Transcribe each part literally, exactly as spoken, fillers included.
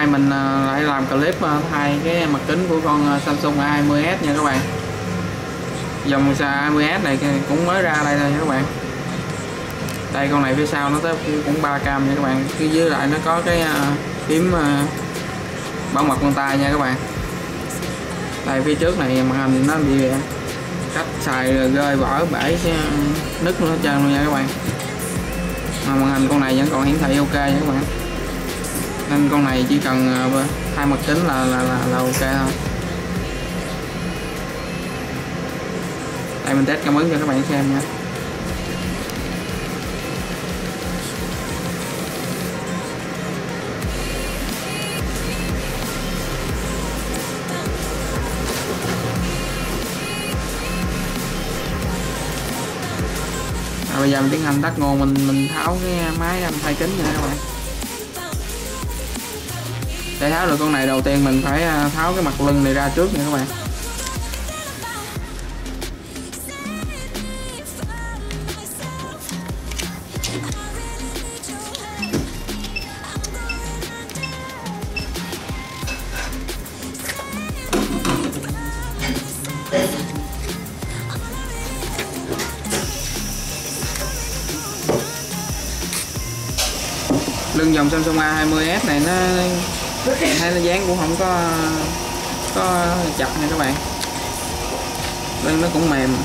nay mình lại làm clip thay cái mặt kính của con Samsung A hai mươi S nha các bạn. Dòng A hai mươi S này cũng mới ra đây thôi nha các bạn. Đây con này phía sau nó tới cũng ba cam nha các bạn. Phía dưới lại nó có cái phím bảo mật vân tay nha các bạn. Đây phía trước này màn hình nó bị cách xài rơi vỡ bể nứt hết trơn luôn nha các bạn. Mà màn hình con này vẫn còn hiển thị ok nha các bạn. Nên con này chỉ cần thay mặt kính là là, là, là ok thôi. Đây mình test cảm ứng cho các bạn xem nha. À, bây giờ mình tiến hành tắt nguồn, mình mình tháo cái máy âm thay kính nha các bạn. Để tháo được con này đầu tiên mình phải tháo cái mặt lưng này ra trước nha các bạn. Lưng dòng Samsung A hai mươi S này nó thấy nó dán cũng không có có chặt nha các bạn. Lưng nó cũng mềm.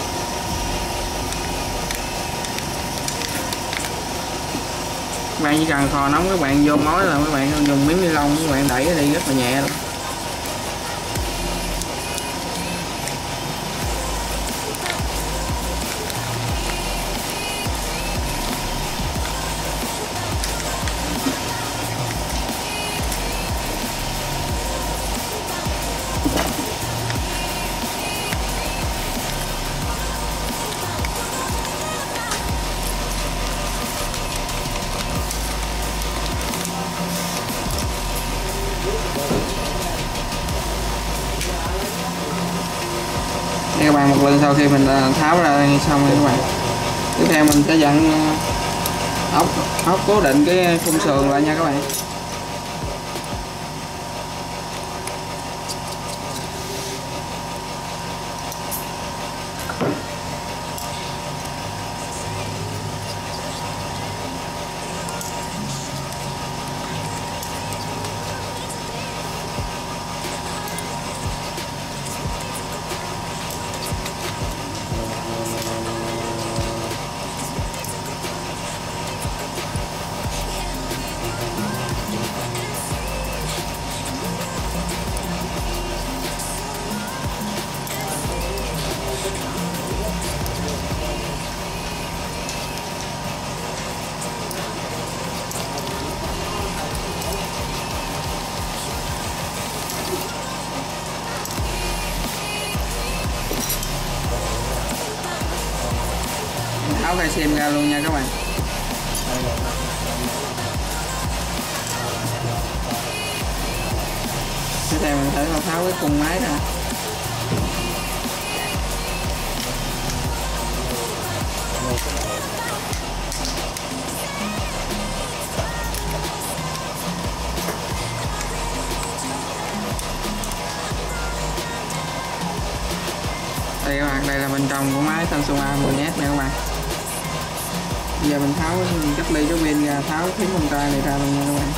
Các bạn chỉ cần khò nóng các bạn vô mối là các bạn dùng miếng ni lông các bạn đẩy đi rất là nhẹ luôn. Đây các bạn, một lần sau khi mình tháo ra xong rồi các bạn, tiếp theo mình sẽ dặn ốc ốc cố định cái khung sườn lại nha các bạn. Tháo cái xem ra luôn nha các bạn. Tiếp theo mình sẽ tháo cái khung máy ra. Đây các bạn, đây là bên trong của máy Samsung A hai mươi S nha các bạn. Bây giờ mình tháo cách ly cái pin ra, tháo phím vân tay này ra luôn nha các bạn.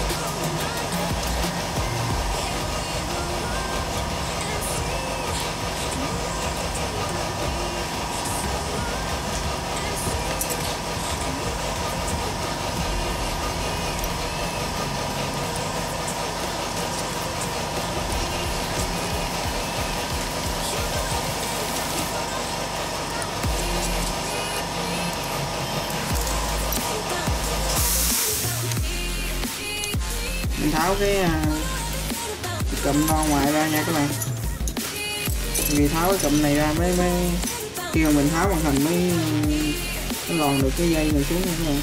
Mình tháo cái, cái cụm lo ngoài ra nha các bạn. Vì tháo cái cụm này ra mới mới khi mà mình tháo màn hình mới mới lòn được cái dây này xuống nha các bạn.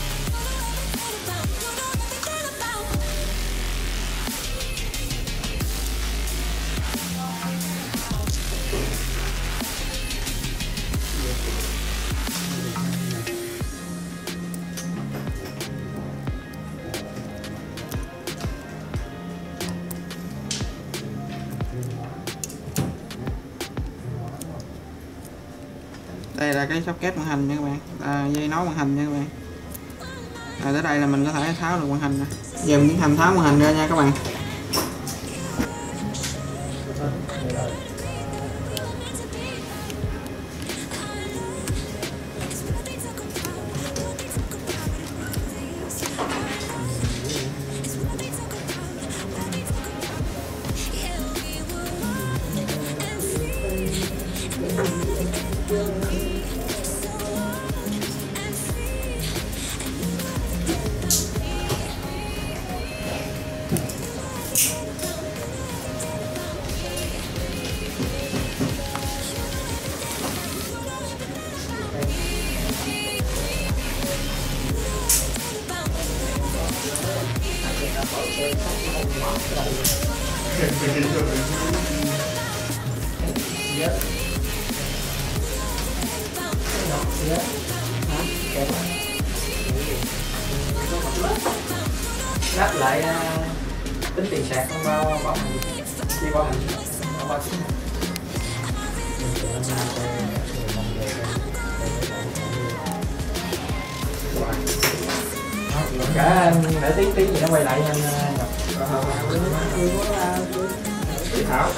Đây là cái socket màn hình nha các bạn, à, dây nối màn hình nha các bạn. Rồi tới đây là mình có thể tháo được màn hình nè. Giờ mình tiến hành tháo màn hình ra nha các bạn. Lắp lại uh, tính tiền sạc không bao bảo hành đi bảo hành không bao chín cả để tí tí gì nó quay lại anh Chị Thảo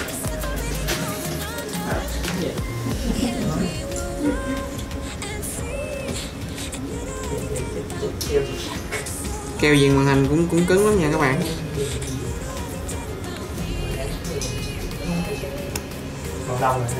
Keo viền màn hình cũng cũng cứng lắm nha các bạn. Còn đông rồi.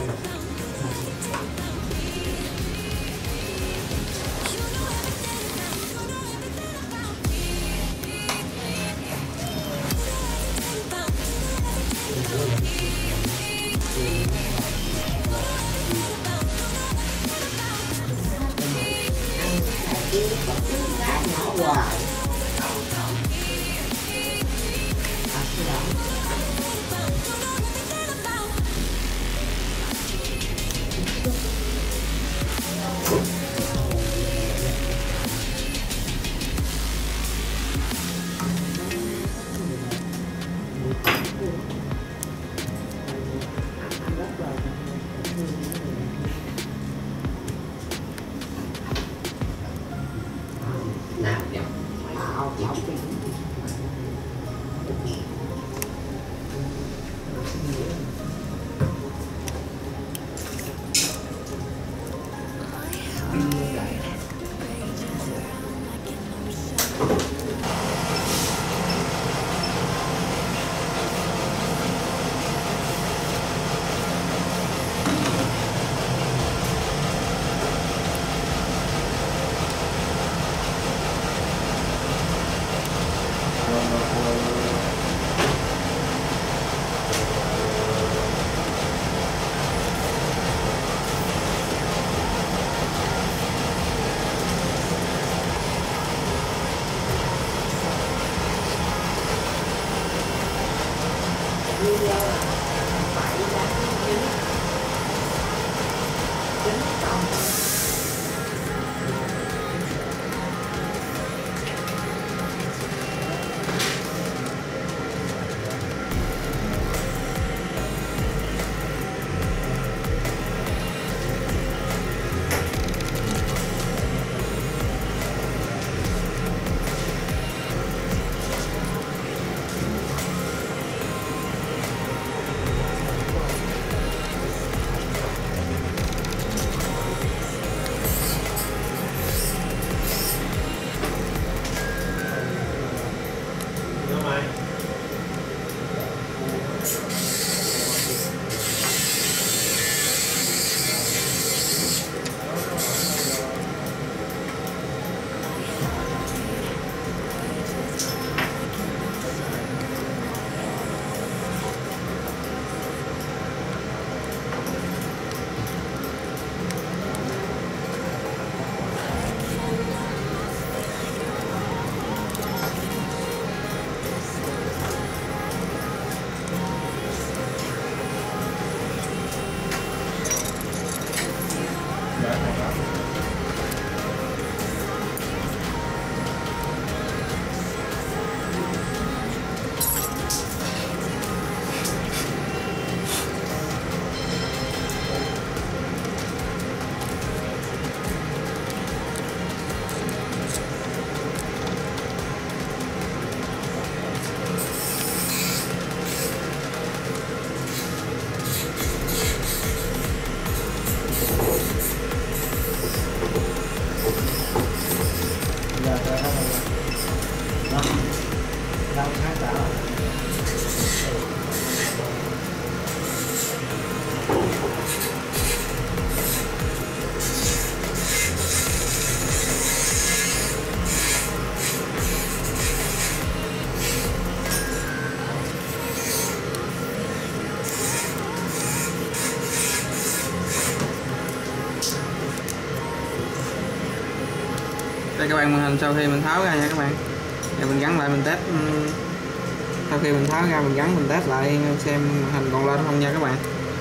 Đây các bạn, màn hình sau khi mình tháo ra nha các bạn. Giờ mình gắn lại mình test, sau khi mình tháo ra mình gắn mình test lại xem màn hình còn lên không nha các bạn.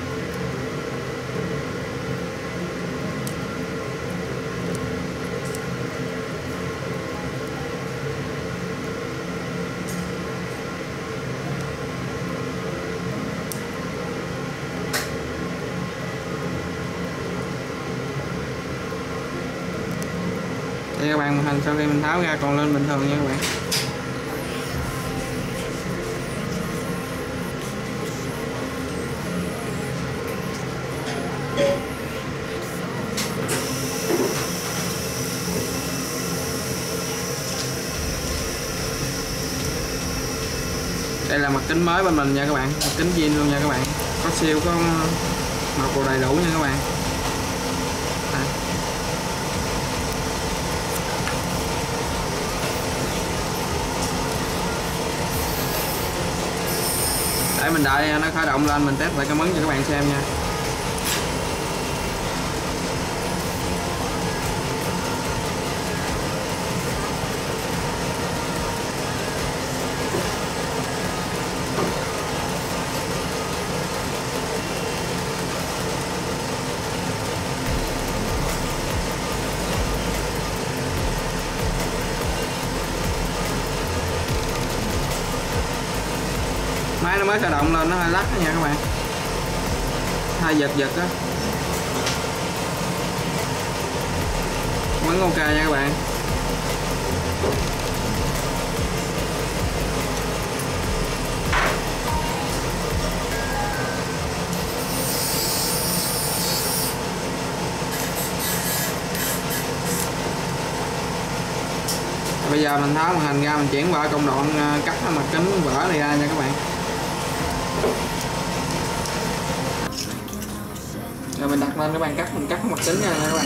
Đây các bạn, màn hình sau khi mình tháo ra còn lên bình thường nha các bạn. Đây là mặt kính mới bên mình nha các bạn, mặt kính zin luôn nha các bạn, có siêu, có màu đồ đầy đủ nha các bạn. Đây. Để mình đợi nó khởi động lên mình test lại cảm ứng cho các bạn xem nha. Máy nó mới khởi động lên nó hơi lắc nha các bạn, hơi giật giật á, vẫn ok nha các bạn. Bây giờ mình tháo màn hình ra, mình chuyển qua công đoạn cắt cái mặt kính vỡ này ra nha các bạn. Rồi mình đặt lên cái bàn cắt, mình cắt mặt kính nha các bạn.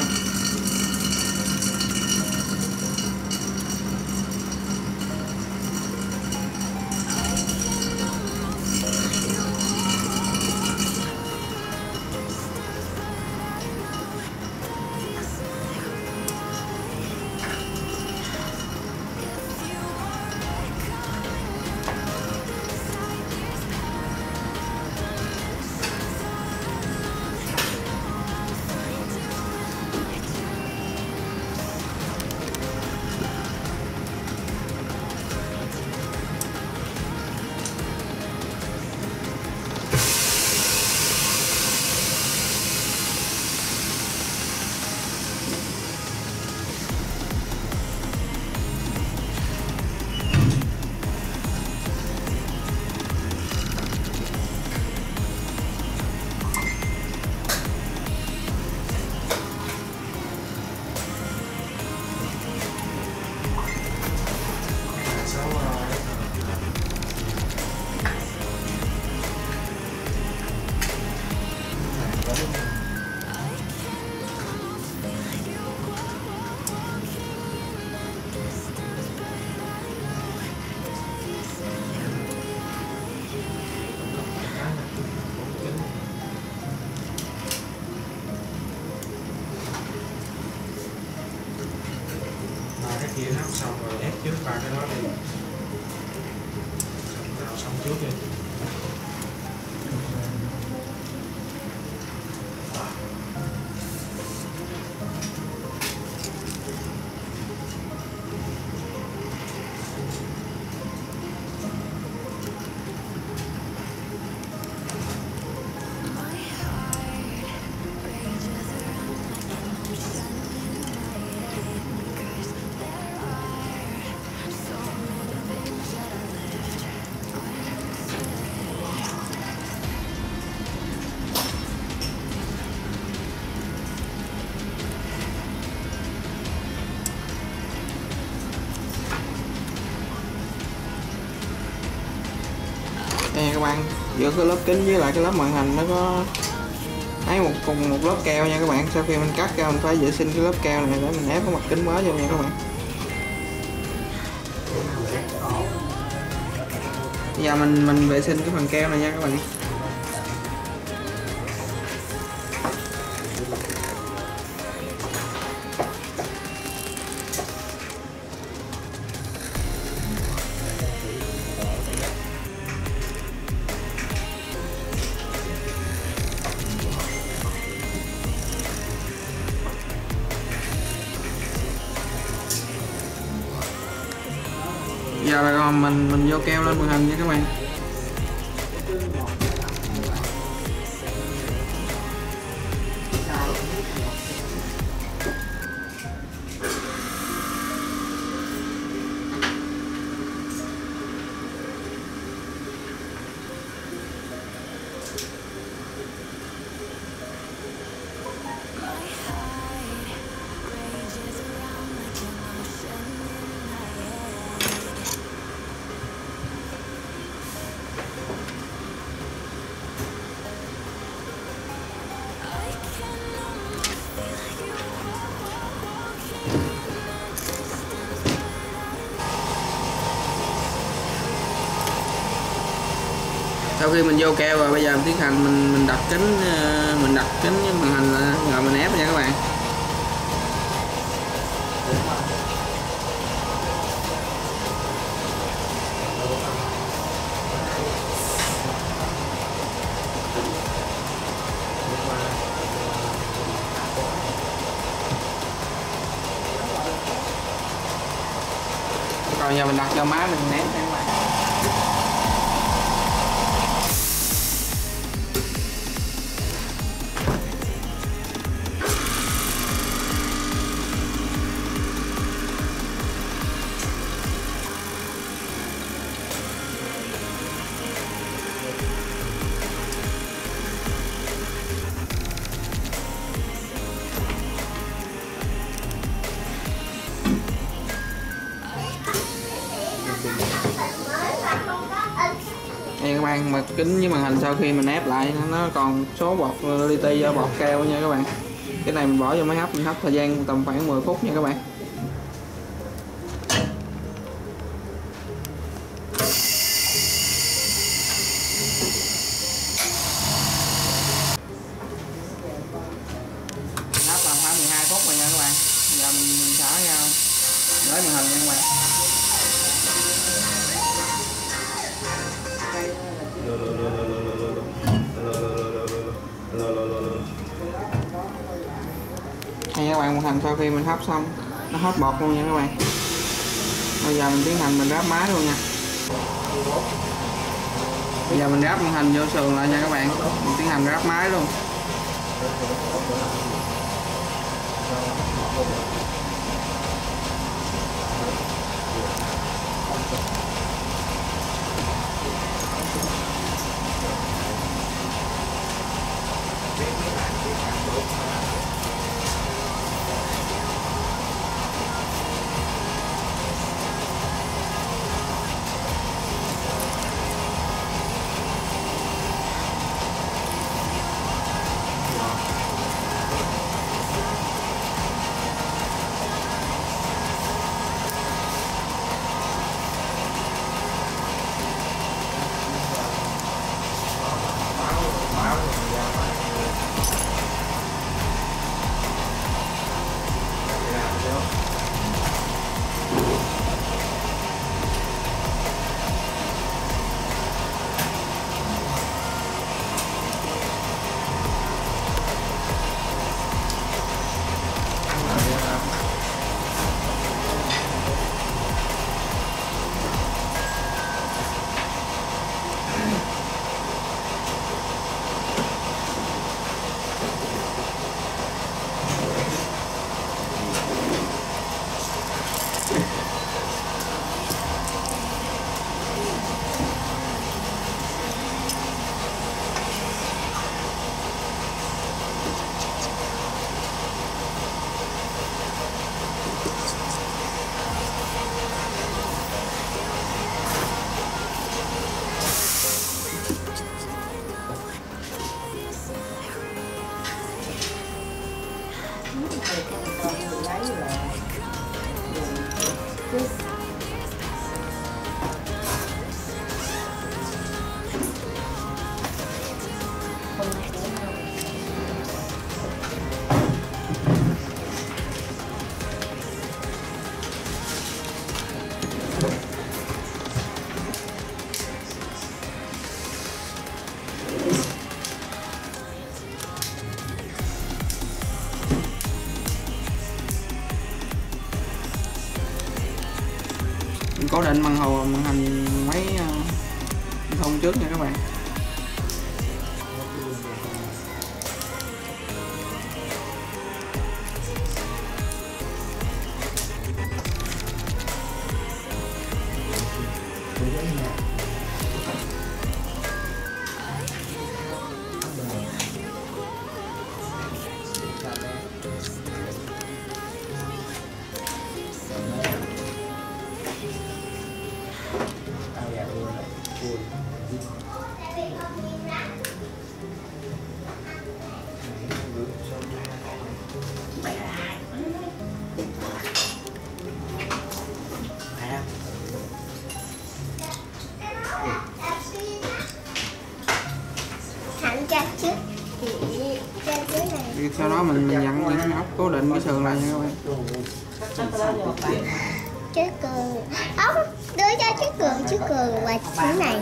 Kia hấp xong rồi ép trước ba cái đó đi, xong xong trước đi. Đây các bạn, giữa cái lớp kính với lại cái lớp màn hình nó có ấy một cùng một lớp keo nha các bạn. Sau khi mình cắt ra mình phải vệ sinh cái lớp keo này để mình ép cái mặt kính mới vô nha các bạn. Bây giờ mình mình vệ sinh cái phần keo này nha các bạn. giờ là mình mình vô keo lên màn hình nha các bạn. Sau khi mình vô keo rồi, bây giờ mình tiến hành mình mình đặt kính mình đặt kính với màn hình rồi mình ép nha các bạn. Còn giờ mình đặt cho má mình ép nha các bạn. Đây các bạn, mặt kính với màn hình sau khi mình ép lại nó còn số bọt li ti do bọt keo nha các bạn. Cái này mình bỏ vô máy hấp, mình hấp thời gian tầm khoảng mười phút nha các bạn. Hấp tầm khoảng mười hai phút rồi nha các bạn. Giờ mình, mình xả ra lấy màn hình nha các bạn. Đây các bạn, màn hình sau khi mình hấp xong nó hết bọt luôn nha các bạn. Bây giờ mình tiến hành mình ráp máy luôn nha. Bây giờ mình ráp màn hình vô sườn lại nha các bạn. Mình tiến hành ráp máy luôn. cố định màn hồ màn hình máy uh, thông trước nha các bạn. Sau đó mình dặn những ốc cố định cái sườn lại nha các bạn. Chiếc cường ốc đưa cho chiếc cường chiếc cường và chiếc này.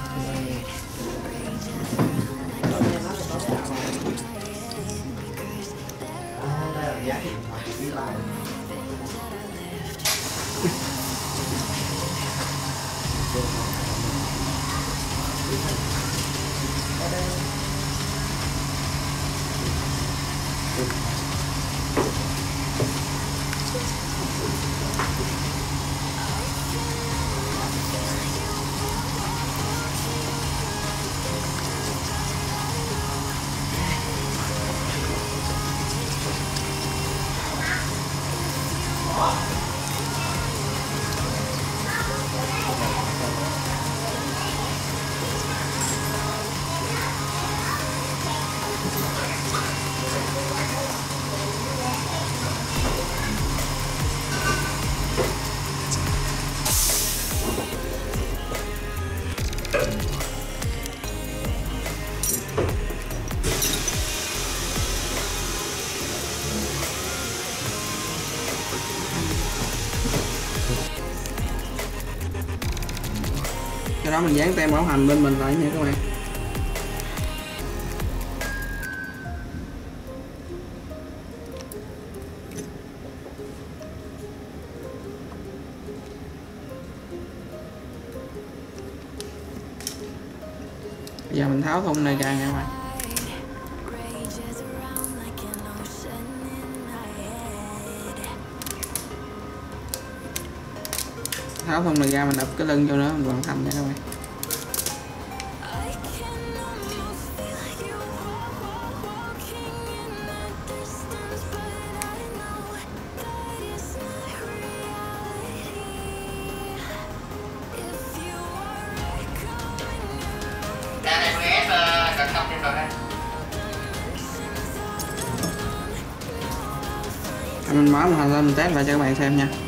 Sau đó mình dán tem bảo hành bên mình lại nha các bạn. Bây giờ mình tháo thun này ra nha các bạn. Tháo thun này ra mình đập cái lưng cho nó mình hoàn thành nha các bạn. Mình mở màn hình lên mình test lại cho các bạn xem nha.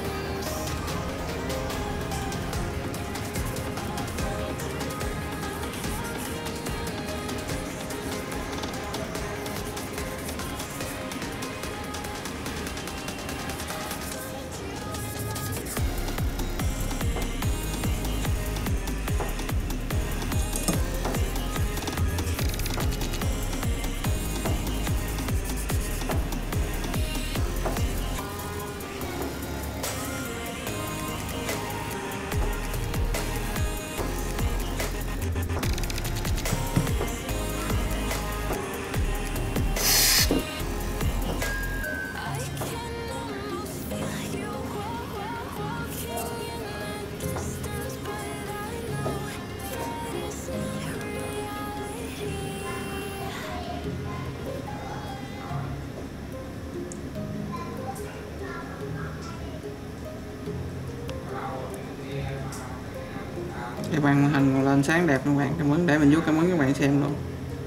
Cái màn hình lên sáng đẹp các bạn, cảm ơn để mình vuốt cảm ơn các bạn xem luôn.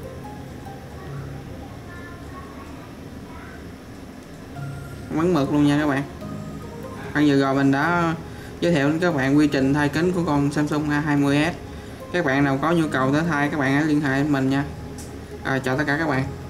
Cảm ơn mực luôn nha các bạn. Bây giờ rồi mình đã giới thiệu đến các bạn quy trình thay kính của con Samsung A hai mươi S. Các bạn nào có nhu cầu tới thay các bạn hãy liên hệ với mình nha. Rồi, chào tất cả các bạn.